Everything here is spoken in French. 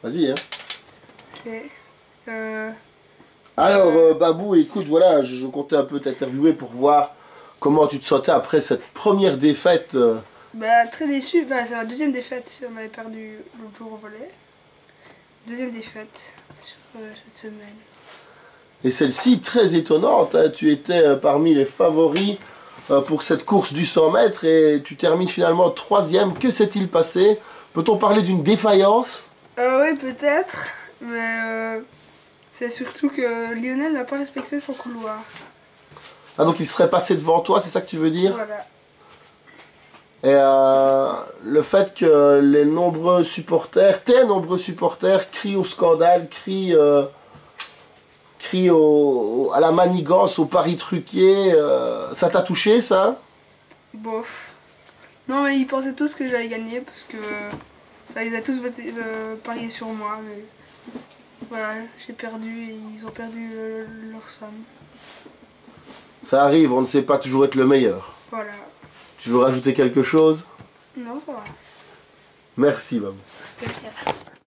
Vas-y, hein. Ok. Alors, Babou, écoute, voilà, je comptais un peu t'interviewer pour voir comment tu te sentais après cette première défaite. Bah, très déçu. Enfin, c'est la deuxième défaite si on avait perdu l'autre jour au volet. Deuxième défaite sur cette semaine. Et celle-ci, très étonnante, hein. Tu étais parmi les favoris pour cette course du 100 mètres et tu termines finalement troisième. Que s'est-il passé? Peut-on parler d'une défaillance? Oui, peut-être. Mais c'est surtout que Lionel n'a pas respecté son couloir. Ah, donc il serait passé devant toi, c'est ça que tu veux dire? Voilà. Et le fait que les nombreux supporters, tes nombreux supporters, crient au scandale, crient à la manigance, au pari truqué, ça t'a touché ça? Bof. Non, mais ils pensaient tous que j'allais gagner parce que. Enfin, ils avaient tous parié sur moi, mais. Voilà, j'ai perdu et ils ont perdu leur somme. Ça arrive, on ne sait pas toujours être le meilleur. Voilà. Tu veux rajouter quelque chose? Non, ça va. Merci, Babou. Ok.